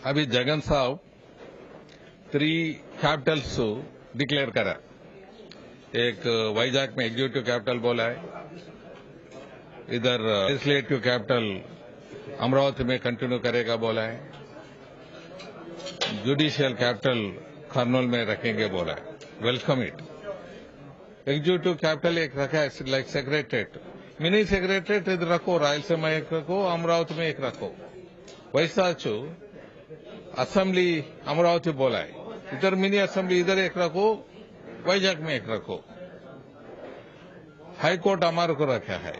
अभी जगन साहब 3 Capitals declare करा। एक वाइजाग में एग्जीक्यूटिव कैपिटल बोला है, इधर लेजिस्लेटिव कैपिटल अमरावती में कंटिन्यू करेगा बोला है, जुडिशियल कैपिटल कर्नूल में रखेंगे बोला है। Welcome it. एग्जीक्यूटिव कैपिटल एक रखा है लाइक सेक्रेटरीट, मिनी सेक्रेटरीट इधर रखो, रायलसीमा एक रखो, अमरावती में एक रखो। वैसा असेंबली अमरावती बोला है, इधर मिनी असेंबली इधर एक रखो, वाइजाग में एक रखो। हाई कोर्ट हमारे को रखा है,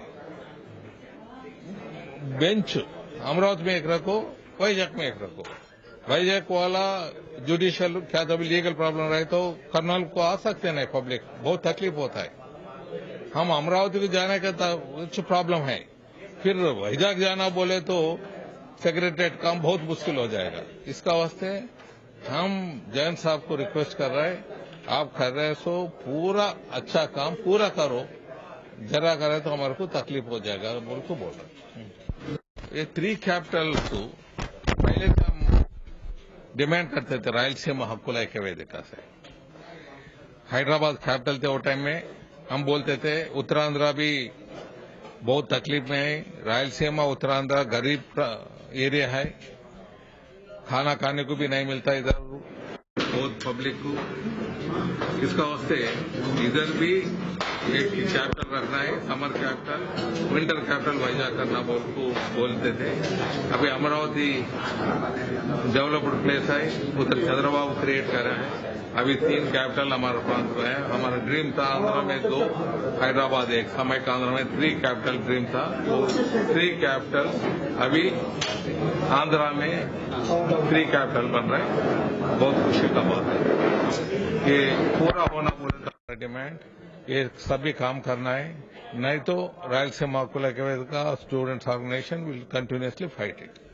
बेंच अमरावती में एक रखो, वाइजाग में एक रखो। वाइजाग वाला जुडिशियल क्या कभी लीगल प्रॉब्लम रहे तो कर्नूल को आ सकते नहीं, पब्लिक बहुत तकलीफ होता है। हम अमरावती को जाने का कुछ प्रॉब्लम है, फिर वाइजाग जाना बोले तो सेक्रेटरीट काम बहुत मुश्किल हो जाएगा। इसका वास्ते हम जैन साहब को रिक्वेस्ट कर रहे हैं, आप कर रहे सो पूरा अच्छा काम पूरा करो, जरा करे तो हमारे को तकलीफ हो जाएगा बोल को बोल रहे। ये 3 कैपिटल्स पहले से हम डिमांड करते थे रायलसीमा हक्कुला इक्य वेदिका से। हैदराबाद कैपिटल थे वो टाइम में, हम बोलते थे उत्तरांध्र भी बहुत तकलीफ में है, रायलसीमा उत्तरांध्र गरीब एरिया है, खाना खाने को भी नहीं मिलता इधर बहुत पब्लिक को। इसका वास्ते इधर भी एक कैपिटल रखना है, summer capital, winter capital Vizag करना बोलते थे। अभी अमरावती डेवलप्ड प्लेस है, उधर चंद्रबाबू क्रिएट कर रहे हैं। अभी 3 कैपिटल हमारे प्रांत में है। हमारा ड्रीम था आंध्र में 2, हैदराबाद 1, समय का आंध्र में 3 कैपिटल ड्रीम था। वो 3 कैपिटल अभी आंध्रा में 3 कैपिटल बन रहे हैं। बहुत खुशी का बात है कि पूरा होना पूरा डिमांड, ये सभी काम करना है, नहीं तो Rayalaseema Hakkula Ikya Vedika students organization will continuously fight it.